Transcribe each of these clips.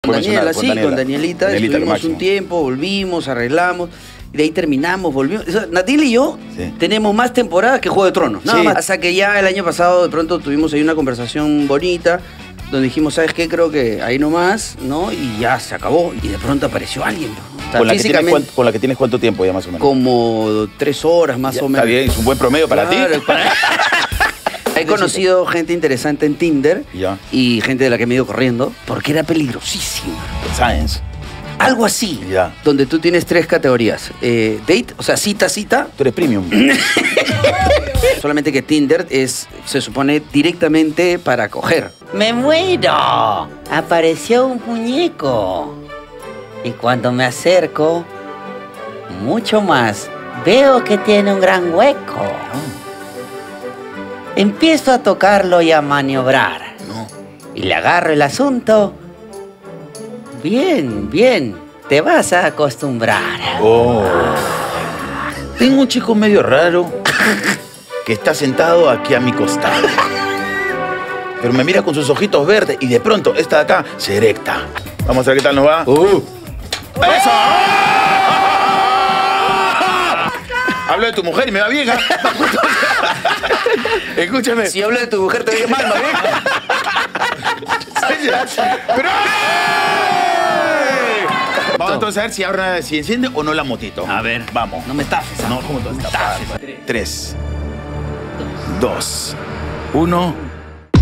Daniela, sí, con Danielita. Danielita, Estuvimos un tiempo, volvimos, arreglamos. Y de ahí terminamos, volvimos. Natil y yo tenemos más temporadas que Juego de Tronos. Nada más. Hasta que ya el año pasado de pronto tuvimos ahí una conversación bonita donde dijimos, ¿sabes qué? Creo que ahí nomás, ¿no? Y ya se acabó. Y de pronto apareció alguien, ¿no? O sea, ¿Con la que tienes cuánto tiempo ya más o menos? Como 3 horas más o menos. Está bien, es un buen promedio para ti. He conocido gente interesante en Tinder y gente de la que me he ido corriendo porque era peligrosísima. Science. Algo así, donde tú tienes 3 categorías. Date, o sea, cita. Tú eres premium. Solamente que Tinder se supone directamente para coger. ¡Me muero! Apareció un muñeco. Y cuando me acerco, mucho más, veo que tiene un gran hueco. Empiezo a tocarlo y a maniobrar. Y le agarro el asunto. Bien, te vas a acostumbrar. Tengo un chico medio raro que está sentado aquí a mi costado. Pero me mira con sus ojitos verdes y de pronto esta de acá se erecta. Vamos a ver qué tal nos va. ¡Eso! Hablo de tu mujer y me va bien, ¿eh? Escúchame. Si hablo de tu mujer te va mal, ¿no? ¡Pero! Vamos entonces a ver si enciende o no la motito. A ver. Vamos. No me estafes. No, ¿cómo te estafes? 3, 2, 1.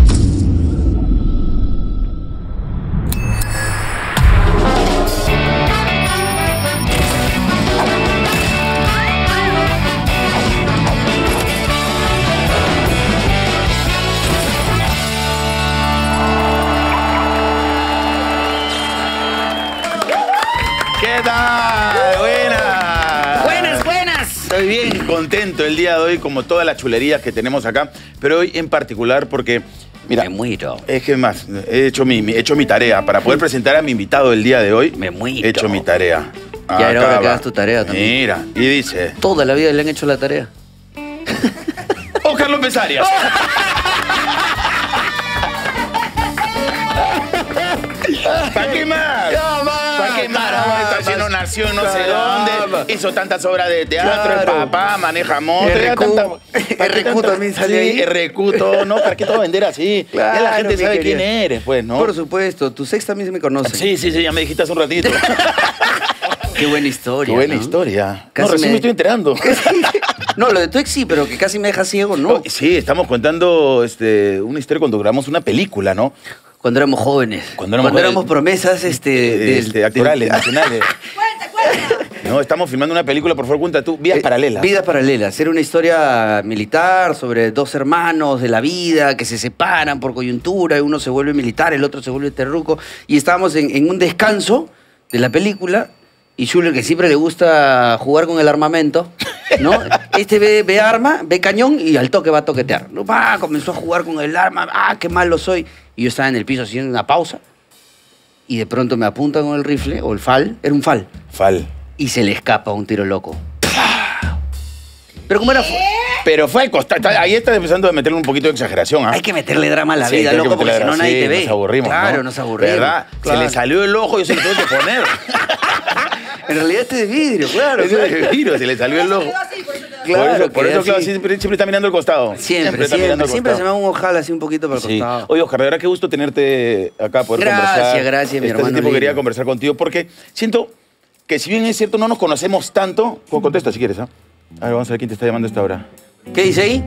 ¿Qué tal? Buenas. Estoy bien contento el día de hoy, como todas las chulerías que tenemos acá, pero hoy en particular porque, mira, me muero. Es que más, he hecho mi tarea para poder presentar a mi invitado el día de hoy. Me muero. He hecho mi tarea. Ya era hora que hagas tu tarea también. Mira, y dice... Toda la vida le han hecho la tarea. ¡Oh, Carlos Pesarias! ¿Para qué más? ¿Para qué más? Esta lleno nació no sé dónde, hizo tantas obras de teatro, el papá, maneja moto. RQ también salió ahí. Sí, RQ, todo, ¿no? ¿Para qué todo vender así? Claro, ya la gente sabe quién eres, pues, ¿no? Por supuesto, tu ex también se me conoce. Sí, ya me dijiste hace un ratito. Qué buena historia. Qué buena historia. Casi no, recién me estoy enterando. No, lo de tu ex sí, pero que casi me deja ciego, ¿no? Sí, estamos contando una historia cuando grabamos una película, ¿no? Cuando éramos jóvenes. Cuando éramos promesas actorales, nacionales. Cuenta. No, estamos filmando una película, por favor, cuenta tú. Vidas paralelas. Vidas paralelas. Era una historia militar sobre 2 hermanos de la vida que se separan por coyuntura. Uno se vuelve militar, el otro se vuelve terruco. Y estábamos en un descanso de la película. Y Schuller, que siempre le gusta jugar con el armamento, ¿no? Ve arma, ve cañón y al toque va a toquetear. ¿No? Comenzó a jugar con el arma. Qué malo soy. Y yo estaba en el piso haciendo una pausa. Y de pronto me apunta con el rifle, o el FAL. Era un FAL. Y se le escapa un tiro loco. Pero ¿cómo era? Pero fue al costado. Ahí estás empezando a meterle un poquito de exageración, ¿ah? Hay que meterle drama a la vida, loco, porque si no nadie te ve. Nos aburrimos, claro, ¿no? Nos aburrimos. ¿Verdad? Claro. Se le salió el ojo y yo se lo tuve que poner. En realidad este es de vidrio, claro. Es de vidrio, se le salió el ojo. Claro, por eso claro, siempre está mirando al costado. Siempre se me va un ojal así un poquito para el costado. Oye, Oscar, de verdad qué gusto tenerte acá, poder conversar. Gracias, mi hermano. Tiempo quería conversar contigo porque siento que si bien es cierto no nos conocemos tanto... Contesta si quieres, ¿ah? A ver, vamos a ver quién te está llamando a esta hora. ¿Qué dice ahí?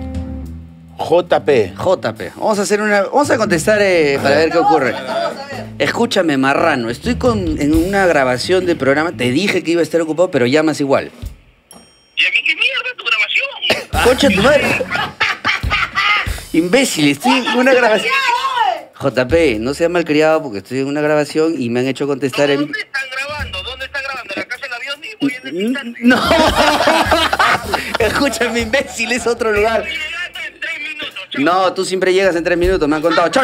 JP. Vamos a contestar para ver qué ocurre. Escúchame, marrano. Estoy en una grabación de programa. Te dije que iba a estar ocupado, pero llamas igual. ¿Y a mí qué mierda tu grabación? Concha tu madre. Imbécil, estoy en una grabación. JP, no seas malcriado porque estoy en una grabación y me han hecho contestar. ¿Dónde están grabando? ¿Dónde están grabando? ¿En la casa del avión y voy en el instante? No. Escúchame, imbécil, es otro lugar. No, tú siempre llegas en 3 minutos, me han contado. Chao.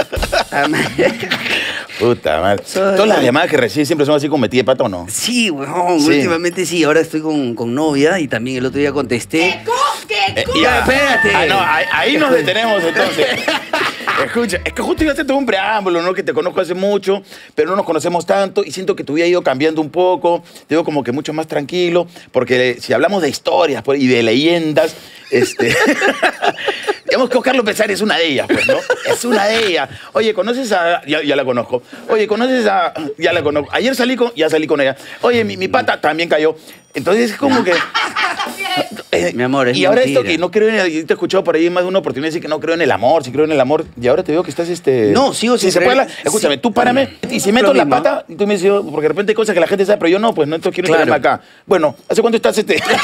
Puta madre. Todas las llamadas que recibes siempre son así con metida de pata, ¿o no? Sí, weón, últimamente sí. Ahora estoy con novia y también el otro día contesté. ¿Qué? Ya, espérate. No, ahí nos detenemos entonces. Escucha, es que justo iba a hacerte un preámbulo, ¿no? Que te conozco hace mucho, pero no nos conocemos tanto y siento que tu vida ha ido cambiando un poco. Te veo como que mucho más tranquilo, porque si hablamos de historias y de leyendas, digamos que Oscar López Arias es una de ellas, pues, ¿no? Es una de ellas. Oye, ¿conoces a...? Ya la conozco. Oye, ¿conoces a...? Ya la conozco. Ayer salí con ella. Oye, mi pata también cayó. Entonces es como que... Mi amor, es y ahora mentira. esto que no creo en el... Yo te he escuchado por ahí más de una oportunidad de decir que no creo en el amor, sí creo en el amor. Y ahora te veo que estás No, sigo sin si se creer. puede escúchame, Sí. tú párame y si Lo meto la mismo. pata, y tú me dices, porque de repente hay cosas que la gente sabe, pero yo no, pues no, entonces quiero Claro. enterarme acá. Bueno, ¿hace cuánto estás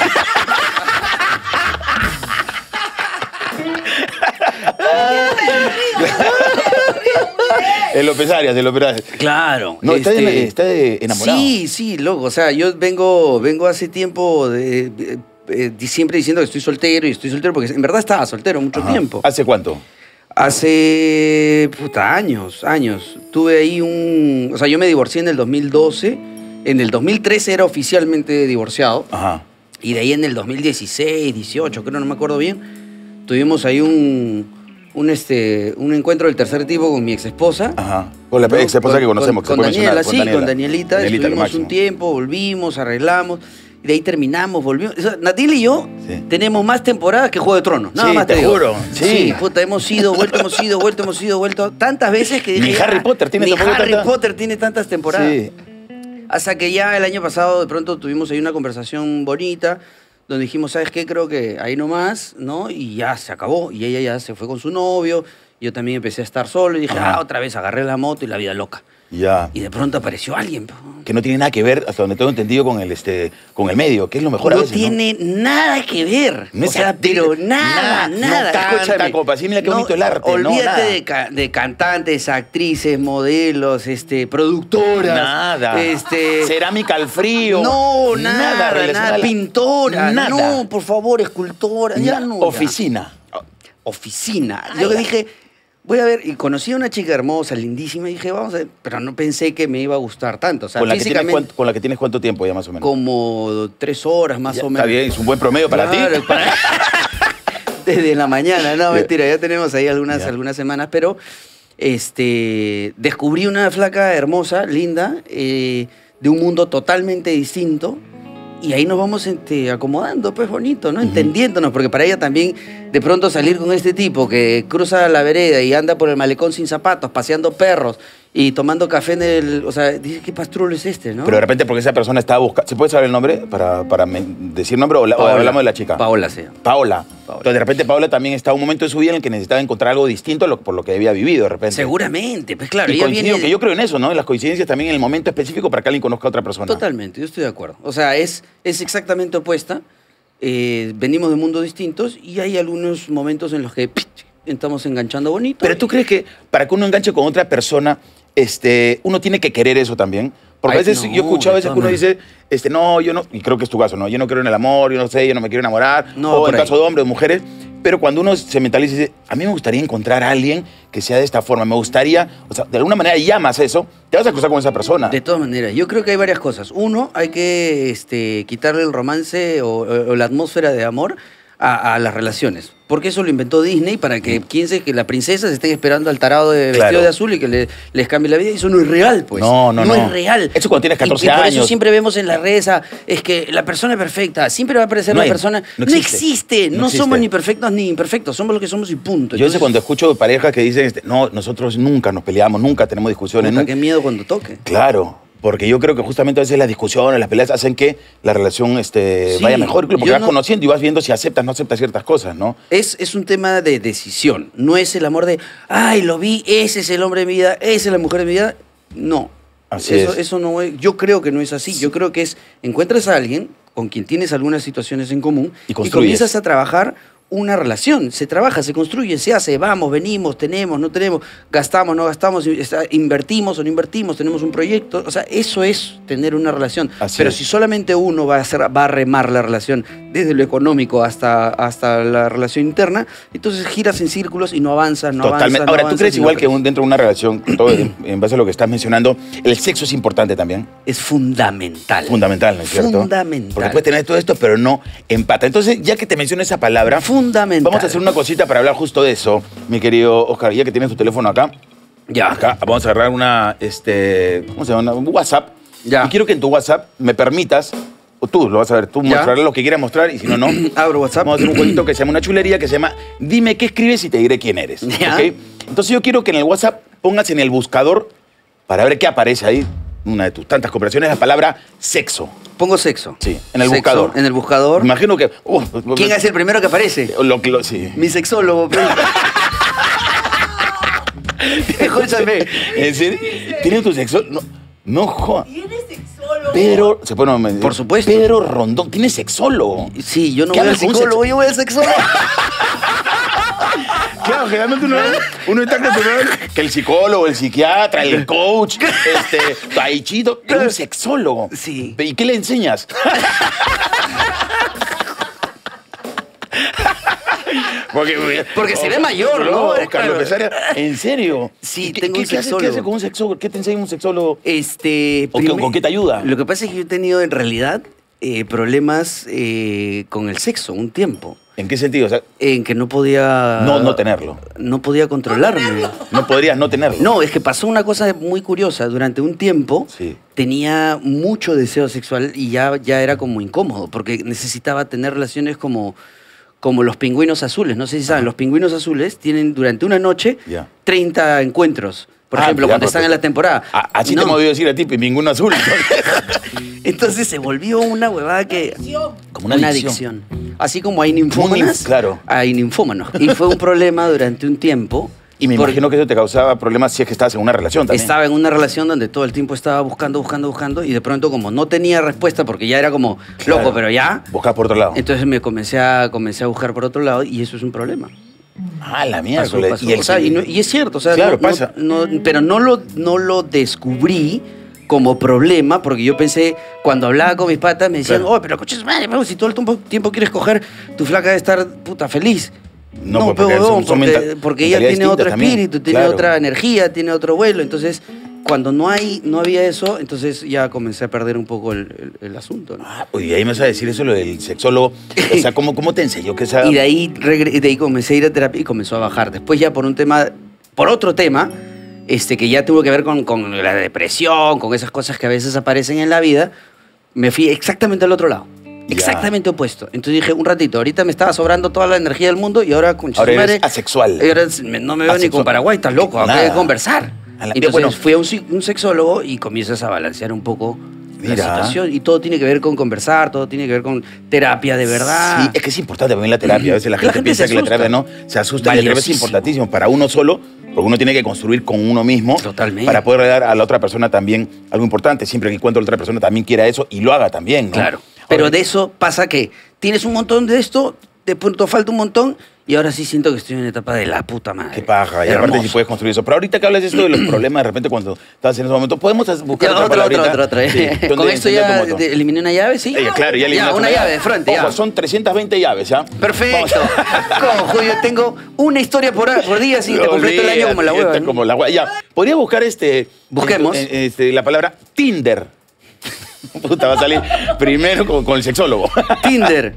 El López Arias, el López Arias. Claro. No, está enamorado. Sí, loco. O sea, yo vengo hace tiempo siempre diciendo que estoy soltero y estoy soltero porque en verdad estaba soltero mucho Ajá. tiempo. ¿Hace cuánto? Hace, años. Tuve ahí o sea, yo me divorcié en el 2012. En el 2013 era oficialmente divorciado. Ajá. Y de ahí en el 2016, 18, creo, no me acuerdo bien, tuvimos ahí un encuentro del tercer tipo con mi ex esposa. Ajá. Con la ex esposa que conocemos, que se con puede Daniela, mencionar, sí, con Danielita. Danielita, lo Estuvimos máximo. un tiempo, volvimos, arreglamos. Y de ahí terminamos, volvimos. O sea, Natil y yo Sí. tenemos más temporadas que Juego de Tronos. Nada Sí, más te digo. juro, sí. Puta, hemos ido, vuelto. Tantas veces que dije. Ni Harry Potter tiene ni tampoco Harry tanta- Potter tiene tantas temporadas. Sí. Hasta que ya el año pasado de pronto tuvimos ahí una conversación bonita donde dijimos, ¿sabes qué? Creo que ahí nomás, ¿no? Y ya se acabó. Y ella ya se fue con su novio. Yo también empecé a estar solo y dije, Ajá. otra vez agarré la moto y la vida loca. Ya. Y de pronto apareció alguien. Po. Que no tiene nada que ver, hasta donde tengo entendido, con el medio, que es lo mejor a No veces, ¿no? tiene nada que ver. No o es sea, actriz, pero nada. no canta, Escúchame. copa, sí, mira qué bonito el arte, no, Olvídate nada. de cantantes, actrices, modelos, productoras. Nada. Este, Cerámica al frío. No, nada, relacionado a la- pintora. Nada. No, por favor, escultora. Ya no. ya. Oficina. Oficina. Yo dije, voy a ver, y conocí a una chica hermosa, lindísima, y dije, vamos a ver, pero no pensé que me iba a gustar tanto. O sea, Con la, que tienes, físicamente, con la que tienes cuánto tiempo ya más o menos. como 3 horas más Ya, o menos. está bien, es un buen promedio para ti. Claro, Desde la mañana, no, mentira, ya tenemos ahí Ya. algunas semanas, pero descubrí una flaca hermosa, linda, de un mundo totalmente distinto. Y ahí nos vamos acomodando, pues bonito, ¿no? Entendiéndonos, porque para ella también, de pronto salir con este tipo que cruza la vereda y anda por el malecón sin zapatos, paseando perros y tomando café o sea, dice, ¿qué pastrulo es este, no? Pero de repente porque esa persona estaba buscando... ¿Se puede saber el nombre para decir nombre o Paola. hablamos de la chica? Paola se llama. Paola. Paola. Entonces de repente Paola también estaba en un momento de su vida en el que necesitaba encontrar algo distinto por lo que había vivido de repente. Seguramente, pues claro. Y ella coincido, que yo creo en eso, ¿no? En las coincidencias también en el momento específico para que alguien conozca a otra persona. Totalmente, yo estoy de acuerdo. O sea, es exactamente opuesta. Venimos de mundos distintos y hay algunos momentos en los que estamos enganchando bonito. Pero tú crees que para que uno enganche con otra persona, uno tiene que querer eso también. Porque Ay, a veces no, yo he escuchado a veces de que uno todas dice, no, yo no, y creo que es tu caso, ¿no? Yo no creo en el amor, yo no sé, yo no me quiero enamorar. No, o por en ahí. caso de hombres o mujeres. Pero cuando uno se mentaliza y dice, a mí me gustaría encontrar a alguien que sea de esta forma, me gustaría, o sea, de alguna manera llamas eso, te vas a cruzar con esa persona. De todas maneras, yo creo que hay varias cosas. Uno, hay que quitarle el romance o la atmósfera de amor a las relaciones. Porque eso lo inventó Disney para que piense que las princesas estén esperando al tarado vestido Claro. de azul y que les cambie la vida. Y eso no es real, pues. No es real. Eso cuando tienes 14 y por años. eso siempre vemos en las redes es que la persona perfecta, siempre va a aparecer No la hay, persona. no No existe. existe. No No existe. somos ni perfectos ni imperfectos. Somos lo que somos y punto. Yo sé cuando escucho parejas que dicen, no, nosotros nunca nos peleamos, nunca tenemos discusiones. Puta, nunca. qué miedo cuando toque. Claro, porque yo creo que justamente a veces las discusiones, las peleas hacen que la relación vaya mejor, porque yo vas no- conociendo y vas viendo si aceptas o no aceptas ciertas cosas, ¿no? Es un tema de decisión. No es el amor de, ay, lo vi, ese es el hombre de mi vida, esa es la mujer de mi vida. No. Así eso, es. Eso no es, yo creo que no es así. Yo creo que encuentras a alguien con quien tienes algunas situaciones en común Y y construyes. comienzas a trabajar una relación. Se trabaja, se construye, se hace, vamos, venimos, tenemos, no tenemos, gastamos, no gastamos, invertimos o no invertimos, tenemos un proyecto. O sea, eso es tener una relación. Así Pero es. si solamente uno va a remar la relación desde lo económico hasta la relación interna, entonces giras en círculos y no avanzas, no Totalmente. avanzas. no Ahora, ¿tú avanzas crees y no igual que creces. dentro de una relación, todo en base a lo que estás mencionando, el sexo es importante también? Es fundamental. Fundamental, ¿no es cierto? Fundamental. Porque puedes tener todo esto, pero no empata. Entonces, ya que te menciono esa palabra, fundamental. Vamos a hacer una cosita para hablar justo de eso, mi querido Oscar. Ya que tienes tu teléfono acá, Ya. acá vamos a agarrar una, ¿cómo se llama? Un WhatsApp. Ya. Y quiero que en tu WhatsApp me permitas, o tú lo vas a ver, tú Ya. mostrarle lo que quieras mostrar y si no, no. Abro WhatsApp. Vamos a hacer un jueguito que se llama una chulería que se llama Dime qué escribes y te diré quién eres. Ya. ¿Ok? Entonces yo quiero que en el WhatsApp pongas en el buscador para ver qué aparece ahí, una de tus tantas conversaciones, la palabra sexo. Pongo sexo. Sí, en el Sexo, buscador. En el buscador. Imagino que... ¿Quién es el primero que aparece? Sí. Mi sexólogo. pero- Escúchame. ¿En serio? ¿Tienes tu sexo? No, no jodas. ¿Tienes sexólogo? Pero, Por supuesto. Pedro Rondón, tiene sexólogo. Sí, yo no ¿Qué voy al hablas con un psicólogo, yo voy al sexólogo. Claro, generalmente uno está acostumbrado que el psicólogo, el psiquiatra, el coach, taichito, es un sexólogo. Sí. ¿Y qué le enseñas? Porque se ve mayor, ¿no? Oscar Claro. López Arias, ¿en serio? Sí, ¿Y qué- tengo un ¿Qué hace sexólogo. con un sexólogo? ¿Qué te enseña un sexólogo? Primer- ¿Con qué te ayuda? Lo que pasa es que yo he tenido en realidad problemas con el sexo un tiempo. ¿En qué sentido? O sea, En que no podía... no tenerlo. No podía controlarme. No podrías no tenerlo. No, es que pasó una cosa muy curiosa. Durante un tiempo Sí. tenía mucho deseo sexual y ya era como incómodo, porque necesitaba tener relaciones como los pingüinos azules. No sé si saben, los pingüinos azules tienen durante una noche Ya. 30 encuentros. Por ejemplo, ya, cuando están en la temporada. Así te No. hemos oído decir a ti, ningún azul. Entonces se volvió una huevada que... Como una adicción. Así como hay ninfómanas, claro. hay ninfómanos. Y fue un problema durante un tiempo. Y me porque imagino que eso te causaba problemas si es que estabas en una relación también. estaba en una relación donde todo el tiempo estaba buscando y de pronto como no tenía respuesta porque ya era como Claro. loco, pero ya... Buscabas por otro lado. Entonces me comencé a buscar por otro lado y eso es un problema. Ah, la Pasó, mierda. pasó. O sea, y es cierto, o sea, Claro, pasa. pero no lo descubrí como problema, porque yo pensé, cuando hablaba con mis patas, me decían, Claro. oh, pero coches madre, pero si todo el tiempo quieres coger, tu flaca debe estar puta feliz. No, No, porque pero huevón, son porque ella mentalidades tiene otro distintas también. espíritu, tiene Claro. otra energía, tiene otro vuelo. Entonces, cuando no había eso, entonces ya comencé a perder un poco el asunto, ¿no? Ah, y ahí me vas a decir eso lo del sexólogo. O sea, ¿cómo te enseñó que esa... Y de ahí comencé a ir a terapia y comenzó a bajar. Después ya por otro tema, que ya tuvo que ver con la depresión, con esas cosas que a veces aparecen en la vida, me fui exactamente al otro lado. Ya. Exactamente opuesto. Entonces dije, un ratito, ahorita me estaba sobrando toda la energía del mundo y ahora con Ahora eres chismare, asexual. y ahora no me veo ni Asexual. con Paraguay, estás loco, hay Nada. que conversar. A la- Entonces bueno. fui a un sexólogo y comienzas a balancear un poco la Mira. situación. Y todo tiene que ver con conversar, todo tiene que ver con terapia de verdad. Sí, es que es importante también la terapia. A veces la gente piensa se que la terapia no, asusta. se asusta y la terapia es Valiosísimo. importantísimo para uno solo, porque uno tiene que construir con uno mismo Totalmente. para poder dar a la otra persona también algo importante, siempre que cuando la otra persona también quiera eso y lo haga también, ¿no? Claro. Ahora, Pero de eso pasa que tienes un montón de esto, de pronto falta un montón, y ahora sí siento que estoy en una etapa de la puta madre. qué paja, y aparte si Hermoso. puedes construir eso. Pero ahorita que hablas de esto de los problemas, de repente cuando estás en ese momento, podemos buscar Ya, otra palabrita. otra. Sí. Con ¿Dónde esto encender ya tu moto? eliminé una llave, ¿sí? Claro, ya eliminaste una llave de frente, Ojo, ya. son 320 llaves, ¿ya? Perfecto. Cojo, yo tengo una historia por día, sí, te completo el año como la hueva. ¿no? Como la hueva. Ya, podría buscar Busquemos. la palabra Tinder. Puta, va a salir primero con el sexólogo. Tinder.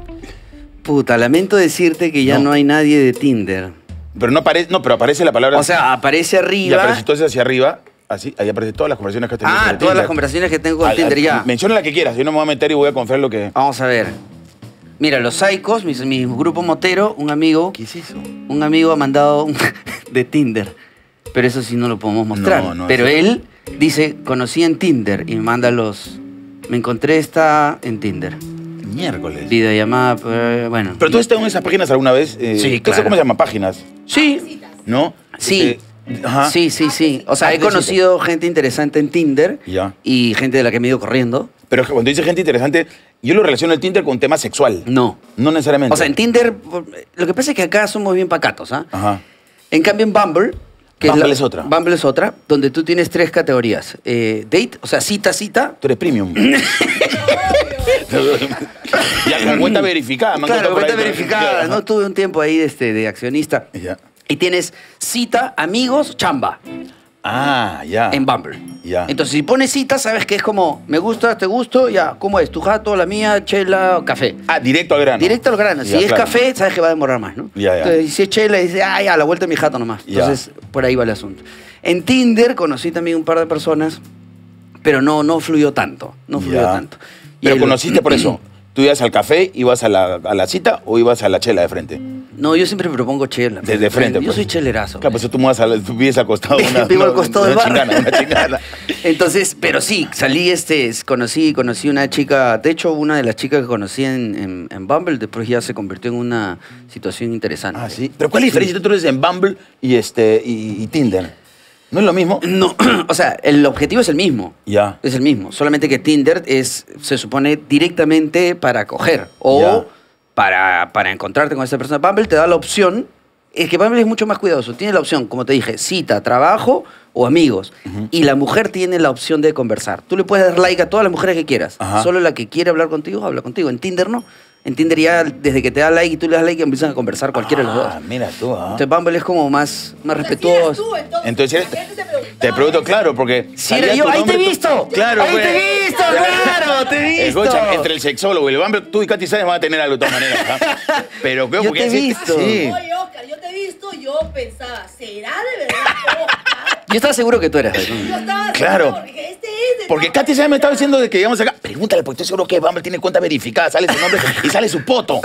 Puta, lamento decirte que ya No. no hay nadie de Tinder. Pero no aparece, pero aparece la palabra. O sea, aparece y arriba. aparece entonces hacia arriba, así, ahí aparecen todas las conversaciones que has tenido. sobre Todas las Tinder. conversaciones que tengo con Tinder ya. Menciona la que quieras, yo no me voy a meter y voy a confiar lo que. Vamos a ver. Mira, los Psychos, mi grupo motero, un amigo. ¿Qué es eso? Un amigo ha mandado de Tinder. Pero eso sí no lo podemos mostrar. No, pero eso- él dice, conocí en Tinder y me manda me encontré esta en Tinder. Miércoles. Videollamada, bueno. Pero tú has estado en esas páginas alguna vez. Sí, ¿Qué claro. ¿Cómo se llama? Páginas, Sí, ¿no? sí. Ajá. Sí. O sea, Ah, he conocido gente interesante en Tinder Ya. y gente de la que me he ido corriendo. Pero cuando dice gente interesante, yo lo relaciono el Tinder con tema sexual. No. No necesariamente. O sea, en Tinder, lo que pasa es que acá somos bien pacatos, ¿ah? Ajá. En cambio, en Bumble... Bumble es otra. Bumble es otra, donde tú tienes 3 categorías. Date, o sea, cita. Tú eres premium. Ya, con cuenta verificada. me han Claro, contado por cuenta ahí. verificada. Claro. No tuve un tiempo ahí de accionista. Ya. Y tienes cita, amigos, chamba. Ah, ya. en Bumble. Ya. Entonces, si pones cita, sabes que es como, me gusta, te gusto, ya, ¿cómo es? ¿Tu jato, la mía, chela, café? Ah, directo al grano. Directo al grano. Si Ya, es claro. café, sabes que va a demorar más, ¿no? Ya, ya. Entonces, si es chela, dice, ah, ya, a la vuelta de mi jato nomás. Ya. Entonces, por ahí va el asunto. En Tinder conocí también un par de personas, pero no fluyó tanto. No fluyó Ya. tanto. Y Pero el- conociste por eso. ¿Tú ibas al café, ibas a la cita o ibas a la chela de frente? No, yo siempre propongo chela. Desde frente, Yo pues. soy chelerazo. Claro, pues tú vives al costado de una... Vivo al costado del bar. Una chingana. Entonces, pero sí, salí, conocí una chica, de hecho, una de las chicas que conocí en Bumble, después ya se convirtió en una situación interesante. Ah, sí. Pero ¿cuál es la diferencia entre tú eres en Bumble y Tinder? ¿No es lo mismo? No, o sea, el objetivo es el mismo. Ya. Es el mismo, solamente que Tinder se supone directamente para coger o Ya. para encontrarte con esa persona. Bumble te da la opción, es que Bumble es mucho más cuidadoso, tiene la opción, como te dije, cita, trabajo o amigos. Y la mujer tiene la opción de conversar. Tú le puedes dar like a todas las mujeres que quieras, Ajá. solo la que quiere hablar contigo, habla contigo. En Tinder no. En Tinder ya, desde que te da like y tú le das like, empiezan a conversar cualquiera de los dos. Ah, mira tú, ¿ah? Entonces Bumble es como más Tú, respetuoso. entonces, Entonces, te pregunto, claro, porque... Sí, salía yo, tu ahí nombre, te he tú- visto. Claro, ahí pues. te he visto, claro, te he visto. Escucha, entre el sexólogo y el Bumble, tú y Katy Sáenz van a tener algo de todas maneras, ¿ah? Pero creo Yo porque te he así- visto. Sí. Oye, Oscar, yo te he visto, yo pensaba, ¿será de verdad Oscar? Yo estaba seguro que tú eras. Yo estaba Claro. seguro, porque este es de Porque Katy Sáenz me estaba diciendo de que íbamos acá. Pregúntale, porque estoy seguro que Bumble tiene cuenta verificada. Sale su nombre y sale su poto.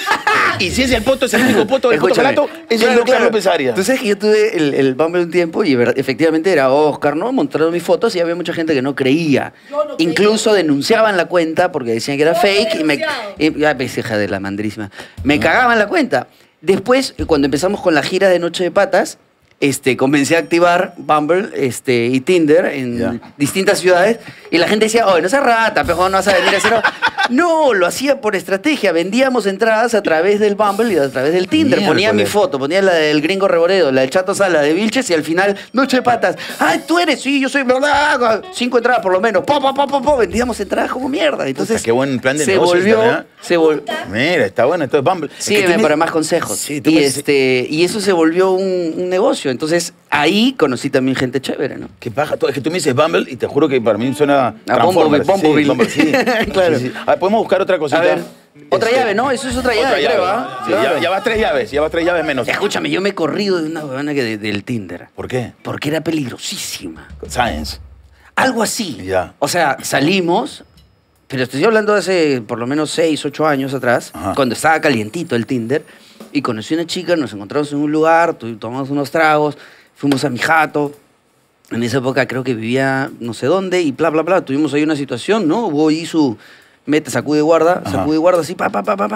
Y si es el poto, es el único poto del poto Escúchame. calato, es el Oscar López Arias. Tú sabes que yo tuve el Bumble un tiempo y efectivamente era Oscar, ¿no? Mostraron mis fotos y había mucha gente que no creía. Yo no creía. Incluso denunciaban la cuenta porque decían que era Yo fake he y me... denunciado. Ya ves, hija de la mandrísima. Me cagaban la cuenta. Después, cuando empezamos con la gira de Noche de Patas, comencé a activar Bumble y Tinder en Ya. distintas ciudades y la gente decía, oye, no seas rata, pejo, no vas a venir a hacer... No, lo hacía por estrategia. Vendíamos entradas a través del Bumble y a través del Tinder. Ponía mi Miércoles. foto, ponía la del Gringo Reboredo, la del Chato Sala, de Vilches y al final, Noche de Patas. ¡Ay, tú eres! Sí, yo soy, ¿verdad? 5 entradas por lo menos. Vendíamos entradas como mierda. Entonces, Puta, qué buen plan de se negocio volvió... esta, ¿verdad? Se volvió... Mira, está bueno. Entonces Bumble. Es que Sígueme tiene- para más consejos. Sí, tú y, puedes- y eso se volvió un negocio. Entonces, ahí conocí también gente chévere, ¿no? Qué paja. Es que tú me dices Bumble y te juro que para mí suena... A Transformers. Bumblebee. Sí, Bumble, sí. Claro. Sí, sí. A ver, podemos buscar otra cosita. A ver, otra llave, ¿no? Eso es otra llave, creo, ¿ah? Sí, Claro. ya vas 3 llaves, ya vas 3 llaves menos. Escúchame, yo me he corrido de una huevona del Tinder. ¿Por qué? Porque era peligrosísima. Science. Algo así. Ya. O sea, salimos, pero estoy hablando de hace por lo menos 6, 8 años atrás, Ajá. cuando estaba calientito el Tinder, y conocí a una chica, nos encontramos en un lugar, tomamos unos tragos, fuimos a mi jato. En esa época creo que vivía no sé dónde y bla, bla, bla. Tuvimos ahí una situación, ¿no? Hubo ahí su sacude, guarda, Ajá. así, pa.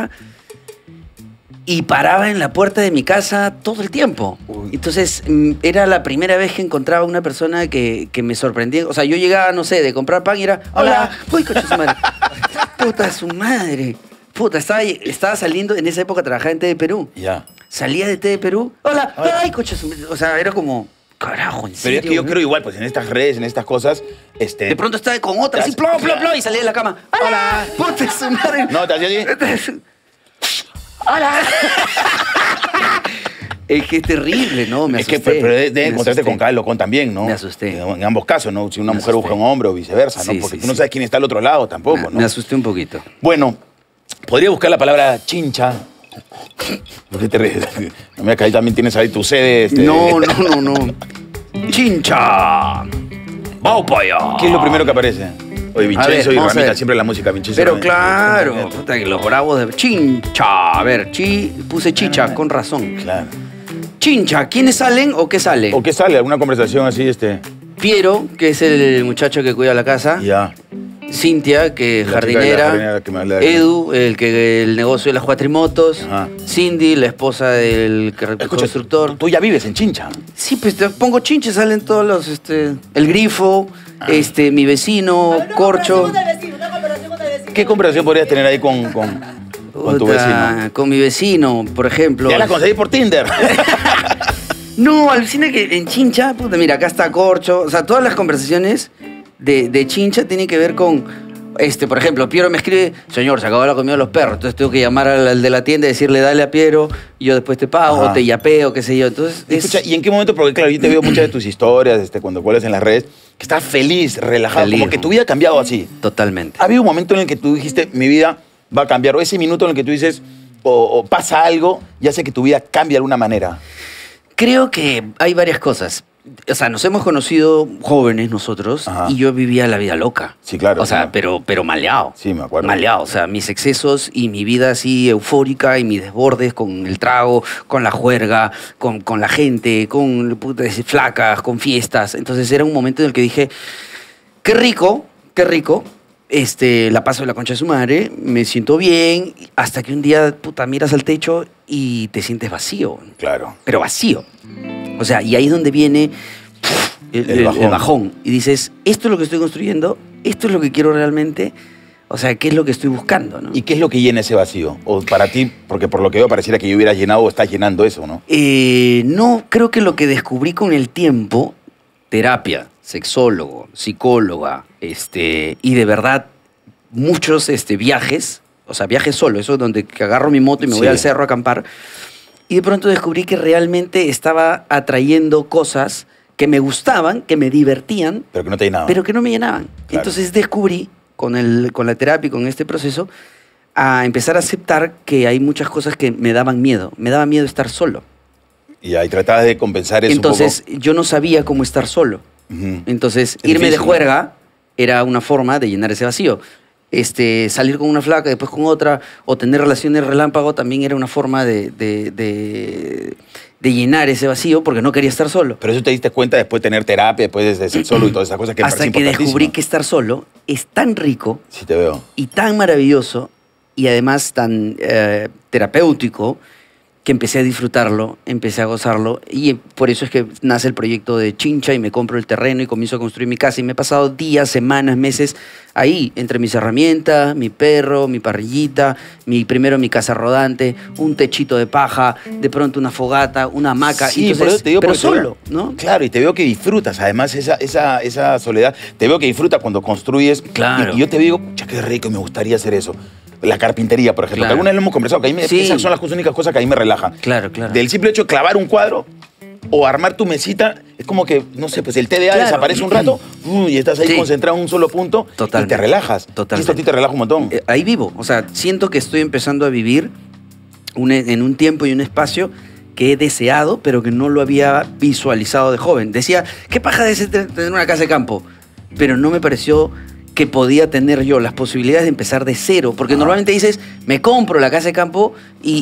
Y paraba en la puerta de mi casa todo el tiempo. Uy. Entonces, era la primera vez que encontraba una persona que me sorprendía. O sea, yo llegaba, no sé, de comprar pan y era, hola, uy, coche su madre. Puta, su madre. Puta, estaba saliendo, en esa época trabajaba en TV Perú. Ya. Salía de TV Perú, hola, ay, coche su madre. O sea, era como, carajo, en Pero serio. es que yo ¿no? creo igual, pues en estas redes, en estas cosas, De pronto estaba con otra, así, Claro. y salía de la cama. Hola, puta, su madre. No, te hacía así. Hola. Es que es terrible, ¿no? Me Es que asusté. pero debe Me encontrarte asusté. con cada locón también, ¿no? Me asusté. En ambos casos, ¿no? Si una Me mujer busca asusté. un hombre o viceversa, ¿no? Sí, Porque sí, tú no sí. sabes quién está al otro lado tampoco, ¿no? Me asusté un poquito. Bueno, podría buscar la palabra chincha. ¿Por qué te ríes? No me ahí también tienes ahí tu sede. No. Chincha. Vamos para allá. ¿Qué es lo primero que aparece? Oye, Vincenzo y vamos a Ramita, ver. siempre la música, Vincenzo. Pero y claro, puta, que los bravos de... Chincha. A ver, puse chicha, con razón. Claro. Chincha, ¿quiénes salen o qué sale? ¿O qué sale? ¿Alguna conversación así, Piero, que es el muchacho que cuida la casa. Ya. Cintia, que La chica de la jardinera. jardinera que me habla de- Edu, el negocio de las cuatrimotos. Ajá. Cindy, la esposa del Escucha, constructor. tú ya vives en Chincha. Sí, pues te pongo chinche, salen todos los, el grifo, Ah. mi vecino, Una corcho. comparación con el vecino, una comparación con el vecino. ¿Qué conversación podrías tener ahí con tu Puta, vecino? Con mi vecino, por ejemplo. Ya la conseguí por Tinder. No, alucina que en Chincha, puta, mira, acá está Corcho. O sea, todas las conversaciones de Chincha tienen que ver con Por ejemplo, Piero me escribe, señor, se acabó la comida de los perros, entonces tengo que llamar al de la tienda y decirle, dale a Piero, y yo después te pago, o te yapeo, qué sé yo. Entonces, Escucha, ¿y en qué momento? Porque claro, yo te veo muchas de tus historias, cuando cuelgas en las redes, que estás feliz, relajado, como que tu vida ha cambiado así. Totalmente. ¿Ha habido un momento en el que tú dijiste, mi vida va a cambiar? O ese minuto en el que tú dices, o pasa algo, ya sé que tu vida cambia de alguna manera. Creo que hay varias cosas. O sea, nos hemos conocido jóvenes nosotros y yo vivía la vida loca. Sí, claro. O sea, pero maleado. Sí, me acuerdo. Maleado. O sea, mis excesos y mi vida así eufórica y mis desbordes con el trago, con la juerga, con la gente, con flacas, con fiestas. Entonces era un momento en el que dije, qué rico, qué rico. La paso de la concha de su madre, me siento bien, hasta que un día, miras al techo y te sientes vacío. Claro. Pero vacío. O sea, y ahí es donde viene el bajón. Y dices, esto es lo que estoy construyendo, esto es lo que quiero realmente, o sea, ¿qué es lo que estoy buscando? ¿No? ¿Y qué es lo que llena ese vacío? O para ti, porque por lo que veo pareciera que yo hubiera llenado o estás llenando eso, ¿no? No, creo que lo que descubrí con el tiempo, terapia, sexólogo, psicóloga, y de verdad muchos viajes, o sea, viajes solo, eso es donde agarro mi moto y me voy al cerro a acampar, y de pronto descubrí que realmente estaba atrayendo cosas que me gustaban, que me divertían, pero que no te llenaban. Pero que no me llenaban. Claro. Entonces descubrí, con la terapia y con este proceso, a empezar a aceptar que hay muchas cosas que me daban miedo. Me daba miedo estar solo. Y ahí tratabas de compensar eso. Entonces, un poco. Yo no sabía cómo estar solo. Entonces, irme de juerga era una forma de llenar ese vacío. Salir con una flaca, después con otra, o tener relaciones relámpago también era una forma de llenar ese vacío porque no quería estar solo. Pero eso te diste cuenta después de tener terapia, después de ser solo y todas esas cosas que hasta que descubrí que estar solo es tan rico. Sí, te veo. Y tan maravilloso y además tan terapéutico que empecé a disfrutarlo, empecé a gozarlo y por eso es que nace el proyecto de Chincha y me compro el terreno y comienzo a construir mi casa y me he pasado días, semanas, meses ahí, entre mis herramientas, mi perro, mi parrillita, primero mi casa rodante, un techito de paja, de pronto una fogata, una hamaca, sí, entonces, por eso te digo, pero solo, ¿no? Claro, y te veo que disfrutas, además esa soledad, te veo que disfrutas cuando construyes. Claro. Y yo te digo, qué rico, me gustaría hacer eso. La carpintería, por ejemplo, que alguna vez lo hemos conversado, que esas son las únicas cosas que a mí me relajan. Claro, claro. Del simple hecho de clavar un cuadro o armar tu mesita, es como que, no sé, pues el TDA desaparece un rato y estás ahí concentrado en un solo punto y te relajas. Totalmente. Y esto a ti te relaja un montón. Ahí vivo, o sea, siento que estoy empezando a vivir en un tiempo y un espacio que he deseado, pero que no lo había visualizado de joven. Decía, ¿qué paja de tener una casa de campo? Pero no me pareció que podía tener yo las posibilidades de empezar de cero, porque normalmente dices, me compro la casa de campo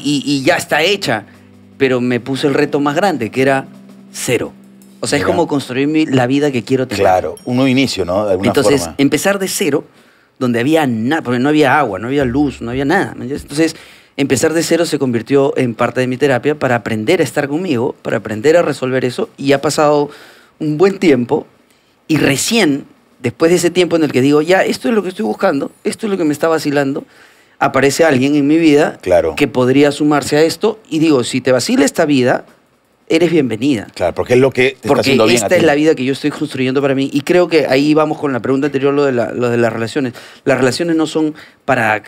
y ya está hecha, pero me puse el reto más grande, que era cero. O sea, es como construir la vida que quiero tener. Claro, un nuevo inicio, ¿no? De alguna Entonces, forma. empezar de cero, donde había nada, porque no había agua, no había luz, no había nada. Entonces, empezar de cero se convirtió en parte de mi terapia para aprender a estar conmigo, para aprender a resolver eso, y ha pasado un buen tiempo, y recién, después de ese tiempo en el que digo, ya, esto es lo que estoy buscando, esto es lo que me está vacilando, aparece alguien en mi vida que podría sumarse a esto y digo, si te vacila esta vida, eres bienvenida. Claro, porque es lo que te está haciendo bien a ti. Porque esta es la vida que yo estoy construyendo para mí. Y creo que ahí vamos con la pregunta anterior, lo de las relaciones. Las relaciones no son para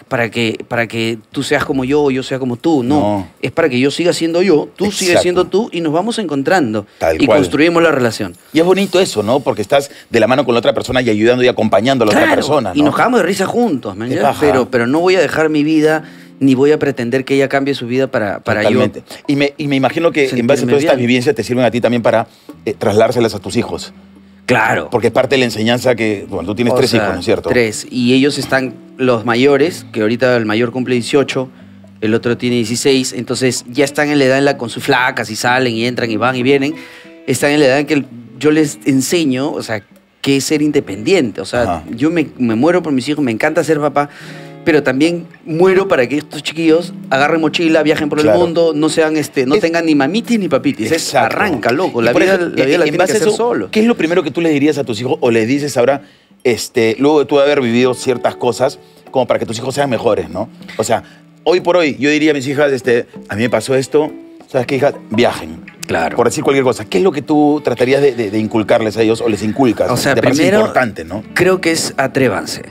que tú seas como yo o yo sea como tú. No. Es para que yo siga siendo yo, tú sigues siendo tú y nos vamos encontrando. Y construimos la relación. Y es bonito eso, ¿no? Porque estás de la mano con la otra persona y ayudando y acompañando a la otra persona, ¿no? Y nos cagamos de risa juntos, ¿me entiendes? Pero no voy a dejar mi vida ni voy a pretender que ella cambie su vida para Totalmente. yo. Y me imagino que en base a todas estas vivencias te sirven a ti también para trasladárselas a tus hijos. Claro. Porque es parte de la enseñanza que, bueno, tú tienes 3 hijos, ¿no es cierto? 3. Y ellos están, los mayores, que ahorita el mayor cumple 18, el otro tiene 16, entonces ya están en la edad con sus flacas y salen y entran y van y vienen. Están en la edad en que yo les enseño, o sea, qué es ser independiente. O sea, yo me muero por mis hijos, me encanta ser papá, pero también muero para que estos chiquillos agarren mochila, viajen por el mundo, no sean no tengan ni mamitis ni papitis. Arranca, loco. La vida la tiene que hacer solo. ¿Qué es lo primero que tú le dirías a tus hijos o les dices ahora, luego de tú haber vivido ciertas cosas, como para que tus hijos sean mejores, ¿no? O sea, hoy por hoy, yo diría a mis hijas, a mí me pasó esto, ¿sabes qué, hijas? Viajen. Claro. Por decir cualquier cosa. ¿Qué es lo que tú tratarías de inculcarles a ellos o les inculcas? O sea, ¿Te parece primero, importante, ¿no? Creo que es atrévanse.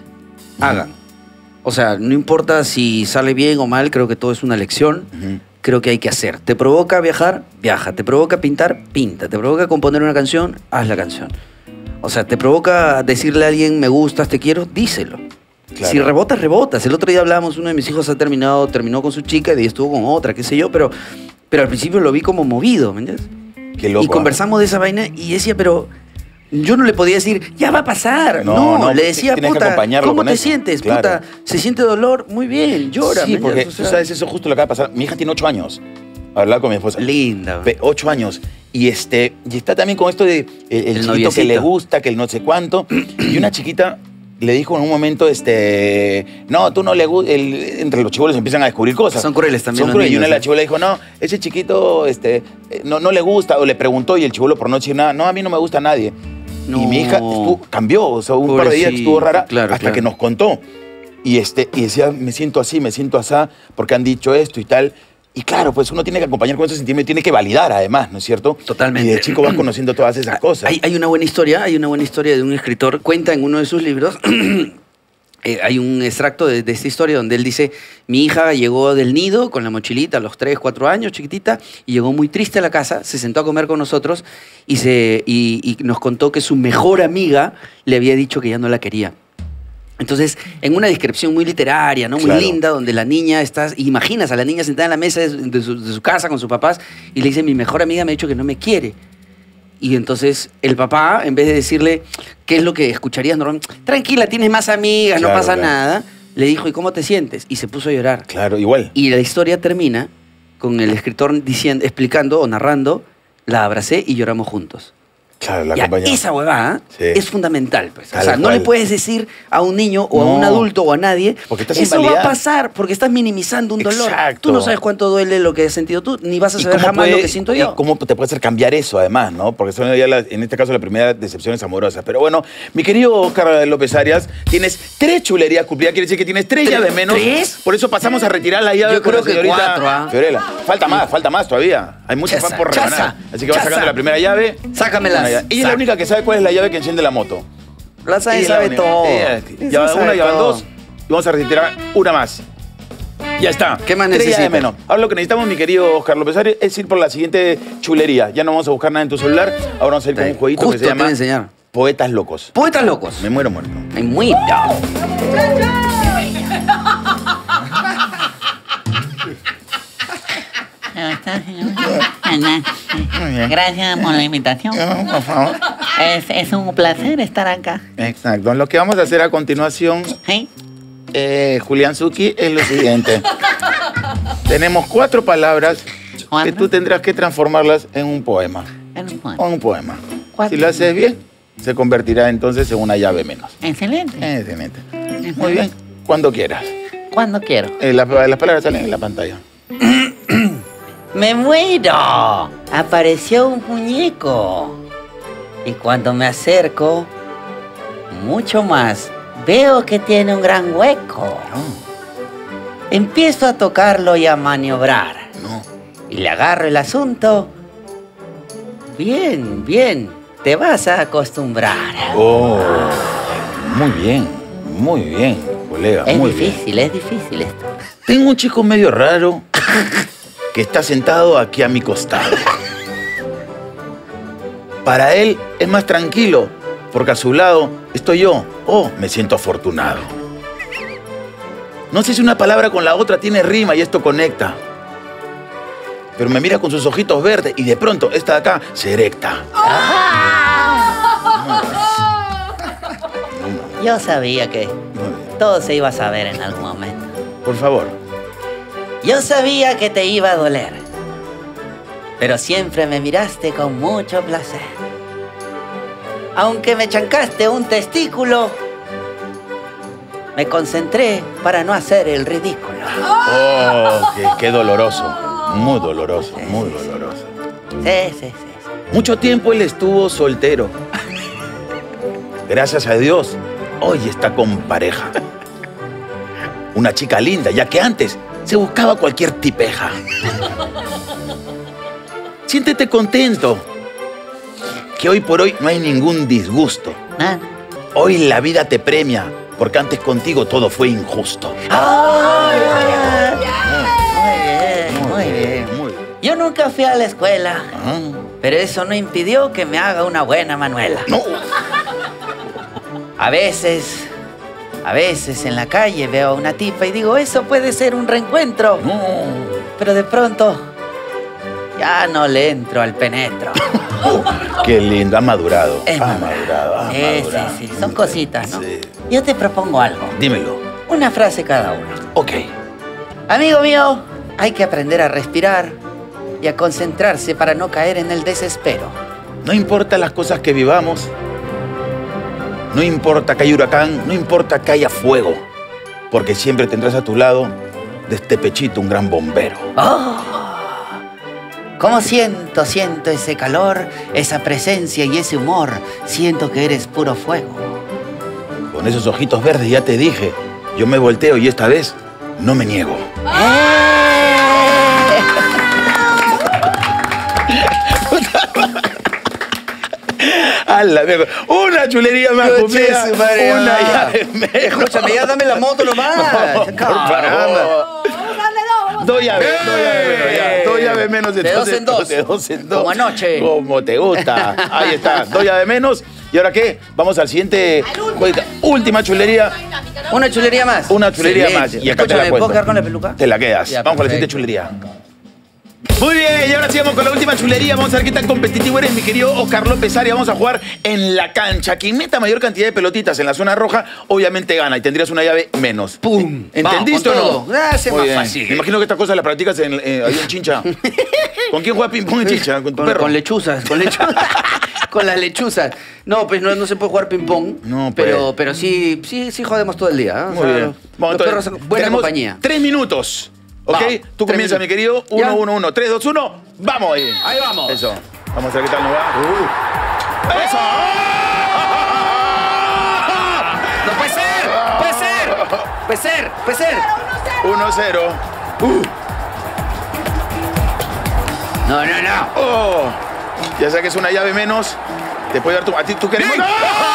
hagan. O sea, no importa si sale bien o mal, creo que todo es una lección. Creo que hay que hacer. ¿Te provoca viajar? Viaja. ¿Te provoca pintar? Pinta. ¿Te provoca componer una canción? Haz la canción. O sea, ¿te provoca decirle a alguien me gustas, te quiero? Díselo. Claro. Si rebotas, rebotas. El otro día hablábamos, uno de mis hijos terminó con su chica y estuvo con otra, qué sé yo, pero al principio lo vi como movido, ¿me entiendes? Qué loco. Y conversamos de esa vaina y decía, pero yo no le podía decir, ya va a pasar. No, le decía, tienes que puta, acompañarlo ¿cómo con te eso. sientes? Claro. Puta, ¿se siente dolor? Muy bien, llora. Sí, ¿me porque entiendes? O tú sea, sabes, eso justo lo que va a pasar. Mi hija tiene 8 años. Hablaba con mi esposa. linda. 8 años. Y está también con esto de el chiquito noviecito. que le gusta, que el no sé cuánto. Y una chiquita le dijo en un momento, no, tú no le gusta. Entre los chibolos empiezan a descubrir cosas. Son crueles también. Son los crueles. Y niños, una de las ¿eh? chibolas dijo, no, ese chiquito no le gusta. O le preguntó y el chibolo por no decir nada, no, a mí no me gusta a nadie. No. Y mi hija cambió, o sea, un par de días que estuvo rara Claro, hasta claro. que nos contó. Y decía, me siento así, porque han dicho esto y tal. Y claro, pues uno tiene que acompañar con esos sentimientos, tiene que validar además, ¿no es cierto? Totalmente. Y de chico vas conociendo todas esas cosas. Hay una buena historia de un escritor, cuenta en uno de sus libros, hay un extracto de esta historia donde él dice, mi hija llegó del nido con la mochilita a los 3, 4 años, chiquitita, y llegó muy triste a la casa, se sentó a comer con nosotros y nos contó que su mejor amiga le había dicho que ya no la quería. Entonces, en una descripción muy literaria, ¿no? Muy Claro. linda, donde la niña imaginas a la niña sentada en la mesa de su casa con sus papás y le dice, mi mejor amiga me ha dicho que no me quiere. Y entonces el papá, en vez de decirle, ¿qué es lo que escucharías normalmente? Tranquila, tienes más amigas, no Claro, pasa claro. nada. Le dijo, ¿y cómo te sientes? Y se puso a llorar. Claro, igual. Y la historia termina con el escritor explicando o narrando, la abracé y lloramos juntos. Claro, la Ya, acompañamos. esa huevada Sí. es fundamental. Pues. O Tal sea, no cual. le puedes decir a un niño o a No. un adulto o a nadie, Porque estás eso va a invalidando. pasar porque estás minimizando un dolor. Exacto. Tú no sabes cuánto duele lo que has sentido tú, ni vas a ¿Y saber cómo jamás puede- lo que siento yo. y ¿Cómo te puede hacer cambiar eso, además, no? Porque son ya, en este caso, la primera decepciones amorosas. Pero bueno, mi querido Oscar López Arias, tienes 3 chulerías cumplidas. Quiere decir que tienes 3 llaves menos. ¿Tres? Por eso pasamos a retirar la llave Yo con creo la que señorita 4, ¿ah? Fiorella. Falta más todavía. Hay mucho Chaza, pan por chaza, rebanar. Así que vas chaza. sacando la primera llave. Sácamelas. Una llave. Ella es la Saca. única que sabe cuál es la llave que enciende la moto. La sabe, Ella es la sabe única. todo. Ya Esa una, sabe ya van todo. 2. Y vamos a retirar una más. Ya está. ¿Qué más 3 llaves necesitas? menos. Ahora lo que necesitamos, mi querido Oscar López Arias, es ir por la siguiente chulería. Ya no vamos a buscar nada en tu celular. Ahora vamos a ir con un jueguito Justo que se te voy a llama enseñar. Poetas Locos. Poetas locos. Me muero muerto. Hay muy... Muy bien. Gracias por la invitación. Por favor. Es un placer estar acá. Exacto. Lo que vamos a hacer a continuación, ¿Sí? Julián Zucchi, es lo siguiente. Tenemos 4 palabras que ¿Cuatro? tú tendrás que transformarlas en un poema. En un poema. En un poema. 4. Si lo haces bien, se convertirá entonces en una llave menos. Excelente. Excelente. Muy bien. Cuando quieras. Cuando quiero. Las palabras salen en la pantalla. ¡Me muero! Apareció un muñeco. Y cuando me acerco, mucho más, veo que tiene un gran hueco. Empiezo a tocarlo y a maniobrar. No. Y le agarro el asunto. Bien, bien. Te vas a acostumbrar. Oh, muy bien, colega, Es muy bien. difícil esto. Tengo un chico medio raro que está sentado aquí a mi costado. Para él es más tranquilo, porque a su lado estoy yo. Oh, me siento afortunado. No sé si una palabra con la otra tiene rima y esto conecta. Pero me mira con sus ojitos verdes y de pronto esta de acá se erecta. Yo sabía que Muy bien. todo se iba a saber en algún momento. Por favor. Yo sabía que te iba a doler, pero siempre me miraste con mucho placer. Aunque me chancaste un testículo, me concentré para no hacer el ridículo. Oh, qué doloroso. Muy doloroso, muy doloroso. Sí. Mucho tiempo él estuvo soltero. Gracias a Dios, hoy está con pareja. Una chica linda, ya que antes se buscaba cualquier tipeja. Siéntete contento, que hoy por hoy no hay ningún disgusto. Nada. Hoy la vida te premia porque antes contigo todo fue injusto. Muy bien. Muy bien. Yo nunca fui a la escuela, pero eso no impidió que me haga una buena Manuela. No. A veces en la calle veo a una tipa y digo, eso puede ser un reencuentro. No. Pero de pronto, ya no le entro al penetro. Qué lindo, ha madurado. Es Ha madurado. madurado, ha madurado. Sí, son cositas, ¿no? Sí. Yo te propongo algo. Dímelo. Una frase cada uno. Ok. Amigo mío, hay que aprender a respirar y a concentrarse para no caer en el desespero. No importa las cosas que vivamos, no importa que haya huracán, no importa que haya fuego, porque siempre tendrás a tu lado de este pechito un gran bombero. Cómo siento ese calor, esa presencia y ese humor. Siento que eres puro fuego. Con esos ojitos verdes ya te dije, yo me volteo y esta vez no me niego. ¡Hala, viejo! ¡Una chulería más, cumplida! ¡Una llave menos! Escúchame, ya dame la moto nomás. Por favor. Dos llaves menos, ya. Dos llaves menos. De dos en dos. De dos en dos. Como anoche. Como te gusta. Ahí está. Dos llaves menos. ¿Y ahora qué? Vamos al siguiente. Última chulería. Una chulería más. Una chulería Excelente. más. Y acá te la Escúchame, cuento. ¿puedo quedar con la peluca? Te la quedas. Ya, Vamos con la perfecto. siguiente chulería. Muy bien, y ahora sí vamos con la última chulería. Vamos a ver qué tan competitivo eres, mi querido Oscar López Arias. Vamos a jugar en la cancha. Quien meta mayor cantidad de pelotitas en la zona roja, obviamente gana y tendrías una llave menos. ¡Pum! ¿Entendiste o Vamos, con no? todo. Hace Muy más bien. fácil. Me imagino que estas cosas las practicas ahí en Chincha. ¿Con quién juegas ping-pong en Chincha? ¿Con tu perro? Con lechuzas, con las lechuzas. No, pues no se puede jugar ping-pong. No, pues. pero sí jodemos todo el día. ¿eh? O Muy sea, bien. Los Entonces, perros son buena tenemos compañía. 3 minutos. ¿Ok? Vamos, Tú 3 comienzas, mi minutos. querido. ¿Ya? 1, 1, 1. 3, 2, 1. ¡Vamos ahí! Ahí vamos. Eso. Vamos a ver qué tal nos va. ¡Eso! ¡No puede ser! ¡Puede ser! 1-0. No. Oh, ya sé que es una llave menos. Te puede dar tu. ¿A ti tú querés? ¡No!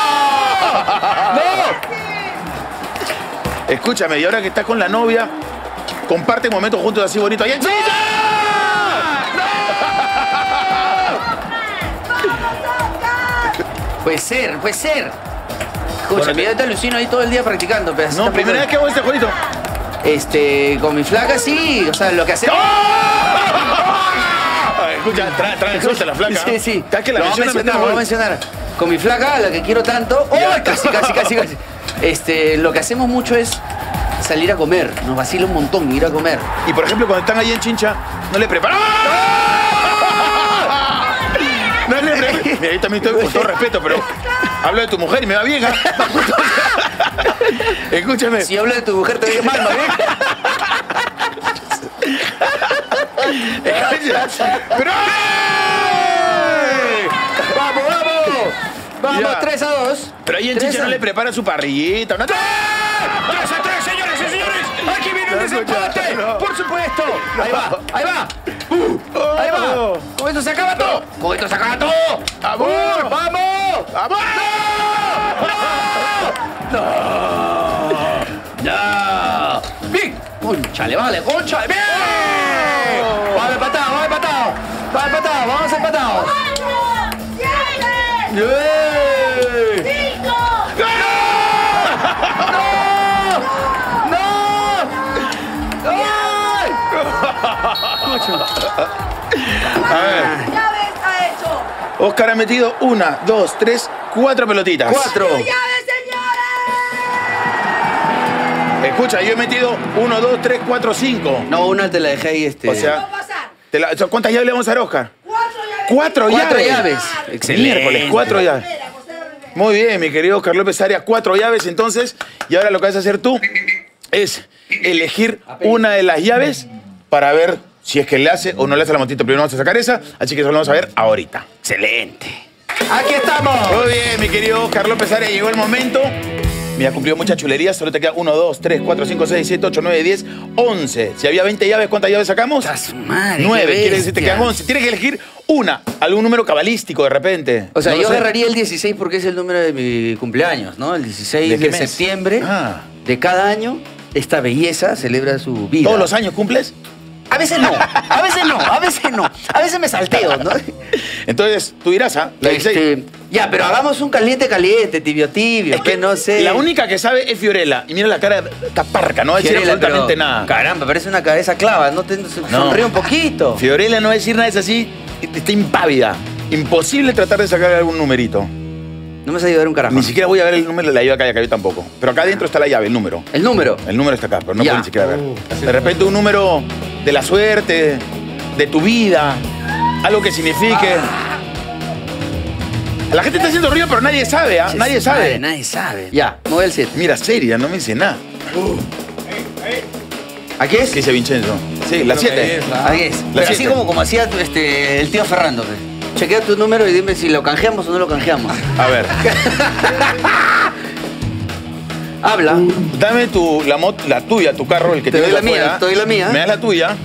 Escúchame, y ahora que estás con la novia, comparte momentos juntos así bonitos. ¡Ahí en Chincha! Puede ser. Escúchame, Bueno, yo te alucino ahí todo el día practicando. Pero así No, tampoco- primera vez que hago este jueguito. Con mi flaca sí. O sea, lo que hacemos. Escucha, trae suelta la flaca. Sí. Cada que la Lo vamos a mencionas, mencionar, lo vamos a mencionar. Con mi flaca, la que quiero tanto. ¡Oh! Casi. Lo que hacemos mucho es salir a comer. Nos vacila un montón ir a comer. Y por ejemplo, cuando están ahí en Chincha, no le preparan. No le preparan. Mira, ahí también estoy con todo respeto, pero hablo de tu mujer y me va bien, ¿ah? Escúchame. Si hablo de tu mujer, te digo mal, ¿no? ¡Pero! ¡Vamos! Ya. 3-2. Pero ahí en Chincha no le preparan su parrillita. Una... 3-3, señores y señores. Aquí viene el desempate. No. Por supuesto. Ahí va. Ahí va. Con esto se acaba todo. ¡Vamos! ¡Vamos! ¡Vamos! ¡No! ¡Bien! ¡Cónchale, vale! ¡Cónchale! ¡Bien! Vamos empatados. Vamos empatados. ¡Bien! A ver, ¡Llaves ha hecho! Oscar ha metido 1, 2, 3, 4 pelotitas. 4. ¡Llaves, señores! Escucha, yo he metido 1, 2, 3, 4, 5. No, una te la dejé ahí, O sea, Va a pasar. ¿cuántas llaves le vamos a dar a Oscar? 4 llaves. 4 4 llaves. llaves. Miércoles, 4 llaves. Primera, José la primera. Muy bien, mi querido Oscar López Arias, 4 llaves entonces. Y ahora lo que vas a hacer tú es elegir una de las llaves para ver si es que le hace o no le hace la motito. Primero vamos a sacar esa, así que eso lo vamos a ver ahorita. Excelente. Aquí estamos. Muy bien, mi querido Oscar López Arias, llegó el momento Mira, cumplido muchas chulerías. Solo te queda 1, 2, 3, 4, 5, 6, 7, 8, 9, 10, 11. Si había 20 llaves, ¿cuántas llaves sacamos? ¡A su madre! 9. qué Quiere decir que te bestia. quedan 11. Tienes que elegir una. Algún número cabalístico de repente. O sea, No lo yo sé. agarraría el 16 porque es el número de mi cumpleaños, ¿no? El 16 ¿De de, qué mes? septiembre Ah. de cada año, esta belleza celebra su vida. ¿Todos los años cumples? A veces no, a veces no, a veces no. A veces me salteo, ¿no? Entonces, tú dirás, ¿ah? La 16. Ya, pero hagamos un caliente, tibio, Es que no sé. La única que sabe es Fiorella. Y mira la cara de taparca, no va a decir Fiorella, absolutamente pero, nada. Caramba, parece una cabeza clava, no te sonríe un poquito. Fiorella no va a decir nada, es así, está impávida. Imposible tratar de sacar algún numerito. No me has ayudado a dar un carajo. Ni siquiera voy a ver el número de la llave acá yo tampoco. Pero acá adentro está la llave, el número. El número. El número está acá, pero no Ya. puedo ni siquiera ver. De repente un número de la suerte, de tu vida, algo que signifique. La gente está haciendo ruido, pero nadie sabe, ¿ah? Nadie sabe. Nadie sabe. Ya, me voy al 7. Mira, seria, no me dice nada. ¿A qué es? ¿Qué dice Vincenzo? Sí, la 7. Ahí es. Pero así siete. como hacía el tío Ferrando. Pues. Chequea tu número y dime si lo canjeamos o no lo canjeamos. A ver, Habla. dame la tuya, tu carro, el que Te doy tienes la mía, afuera. te doy la mía. Me das la tuya.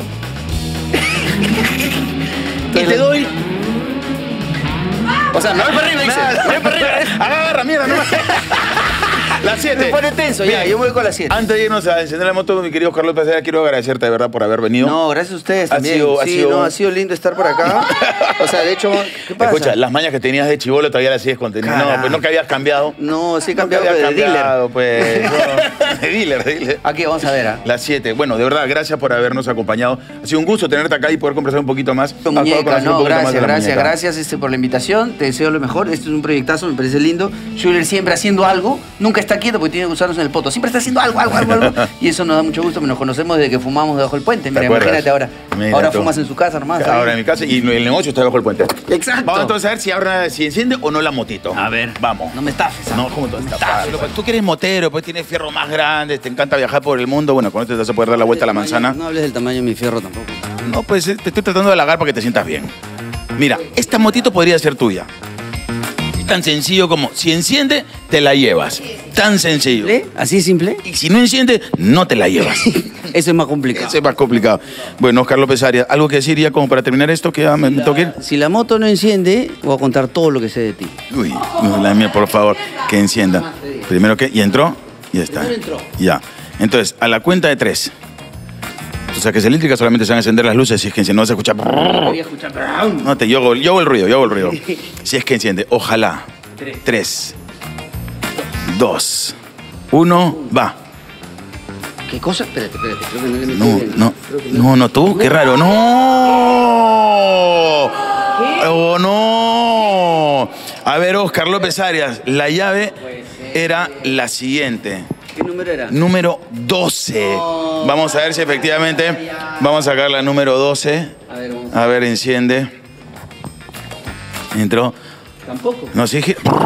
Y Te te la- doy. O sea, me voy para arriba, dice. Nada, Me voy para arriba. Agarra, mierda, no. La 7. Me pone tenso, ya, yo me voy con la 7. Antes de irnos a encender la moto, mi querido Carlos Pesera, quiero agradecerte de verdad por haber venido. No, gracias a ustedes Ha también. sido- ha sí, sido- no, ha sido lindo estar por acá. O sea, de hecho, ¿qué pasa? Escucha, las mañas que tenías de chibolo todavía las sigues conteniendo. No, Carajo. pues no que habías cambiado. No, sí he No que cambiado habías de dealer. cambiado, pues. No. De dealer. Aquí, vamos a ver. ¿Ah? Las 7. Bueno, de verdad, gracias por habernos acompañado. Ha sido un gusto tenerte acá y poder conversar un poquito más. Has podido Muñeca, conocer un no, poquito más gracias, de la gracias, muñeca. gracias por la invitación. Te deseo lo mejor. Este es un proyectazo, me parece lindo. Schuller siempre haciendo algo, nunca está quieto porque tiene que usarnos en el poto. Siempre está haciendo algo. Y eso nos da mucho gusto, nos conocemos desde que fumamos debajo del puente. Mira, acuerdas? imagínate ahora. Mira Ahora tú. fumas en su casa nomás. Ahora en mi casa y el negocio está debajo del puente. Exacto. Vamos entonces a ver si enciende o no la motito. A ver. Vamos. No me estafes. ¿Ah? No, ¿cómo tú estás? Tú que eres motero, pues tienes fierros más grandes, te encanta viajar por el mundo. Bueno, con esto te vas a poder dar la vuelta a la manzana. No hables del tamaño de mi fierro tampoco. No, pues te estoy tratando de halagar para que te sientas bien. Mira, esta motito podría ser tuya. Es tan sencillo como, si enciende, te la llevas. Tan sencillo. ¿Simple? ¿Así es simple? Y si no enciende, no te la llevas. Eso es más complicado. Eso es más complicado. Bueno, Oscar López Arias, ¿algo que decir ya como para terminar esto? Que ya me tengo que ir. Si la moto no enciende, voy a contar todo lo que sé de ti. Uy, no, la mía, por favor, que encienda. Primero que, y entró, ya está. Primero entró. Ya. Entonces, a la cuenta de 3. O sea, que es eléctrica, solamente se van a encender las luces si es que si no se escucha. Voy a escuchar. No, yo hago el ruido. Si es que enciende, ojalá. 3, 2, 1, va. ¿Qué cosa? Espérate. Creo que no le metí bien. No, tú, qué raro. ¡No! ¡Oh, no! A ver, Oscar López Arias, la llave era la siguiente. ¿Qué número era? Número 12. Vamos a ver si efectivamente vamos a sacar la número 12. A ver, vamos. A ver, enciende. Entró. Tampoco. No, sí,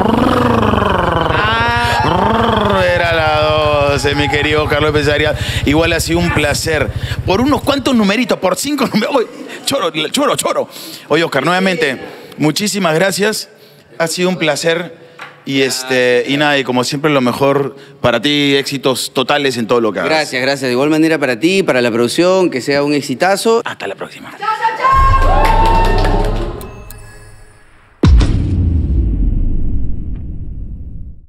era la 12, mi querido Carlos López Arias. Igual ha sido un placer. Por unos cuantos numeritos, por 5 números. ¡Uy! Choro. Oye, Oscar, nuevamente, muchísimas gracias. Ha sido un placer. Y nada, y como siempre lo mejor para ti, éxitos totales en todo lo que hagas. Gracias. De igual manera para ti, para la producción, que sea un exitazo. Hasta la próxima. ¡Chao, chao, chao!